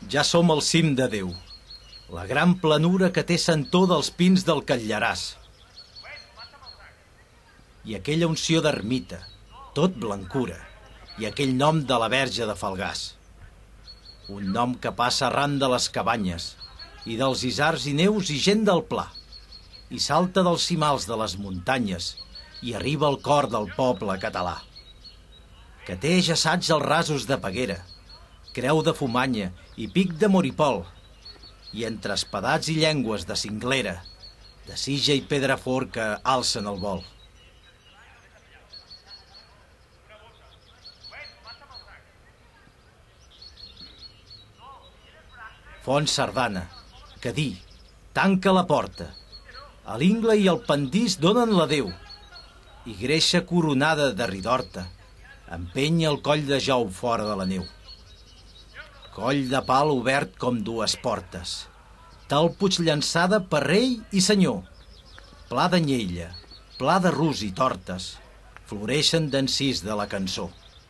Ja som al cim de Déu, la gran planura que té sentó dels pins del Catlllaràs. I aquella unció d'ermita, tot blancura, i aquell nom de la Verge de Falgars. Un nom que passa arran de les cabanyes, i dels isars i neus i gent del pla, i salta dels cimals de les muntanyes, i arriba al cor del poble català, que té jaçats els rasos de Peguera, creu de Fumanya i pic de Moripol, i entre espadats i llengües de cinglera, de Sija i Pedrafort que alcen el vol. Font Sardana, Cadí, tanca la porta. A l'Ingle i el Pendís donen l'adeu, i Greixa coronada de Ridorta empenya el coll de Jou fora de la neu. Coll de pal obert com dues portes, tal puig llançada per rei i senyor. Pla d'anyella, pla de rus i tortes, floreixen d'encís de la cançó.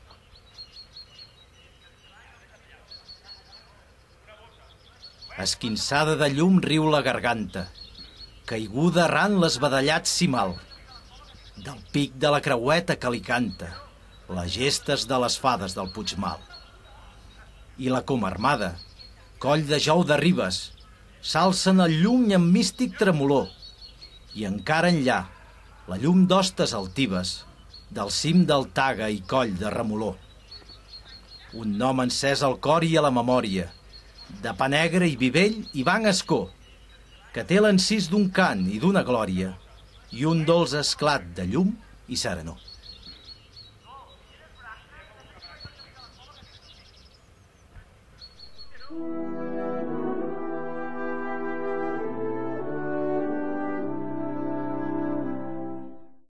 Esquinçada de llum riu la garganta, caiguda arran l'esbadallat cimal. Del pic de la creueta que li canta, les gestes de les fades del Puigmal. I la Comarmada, coll de Jou de Ribes, s'alcen el lluny amb místic tremolor, i encara enllà, la llum d'hostes altives, del cim del Taga i coll de Remoló. Un nom encès al cor i a la memòria, de pa negre i vivell i banc escó, que té l'encís d'un cant i d'una glòria, i un dolç esclat de llum i serenor.